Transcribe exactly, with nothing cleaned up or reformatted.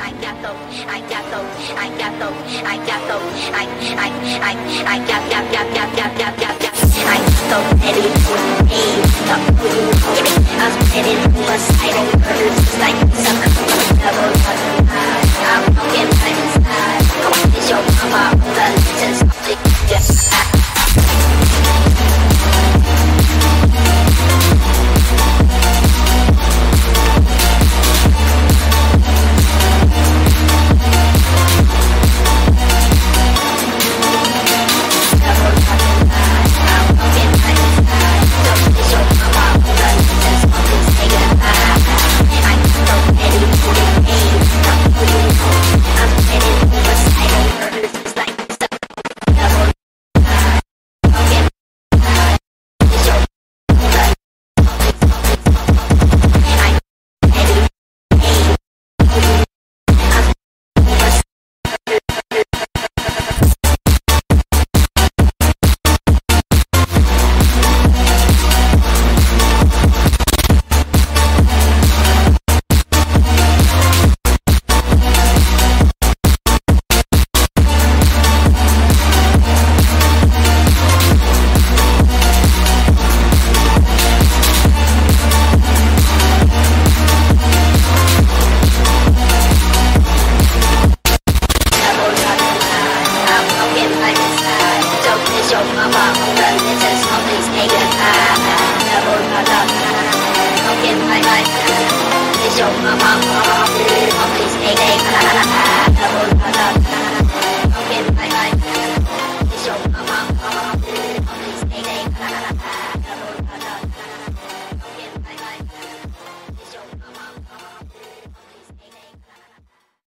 I got those, I got those, I got those, I got those, I, I, I, I got, got, got, got, got, got, got, got. I so ready for me, stop moving, I was ready for my side on purpose, just like some double button high. I'm broken by inside. Is your mama on the legends of the just Is your mama, please make a double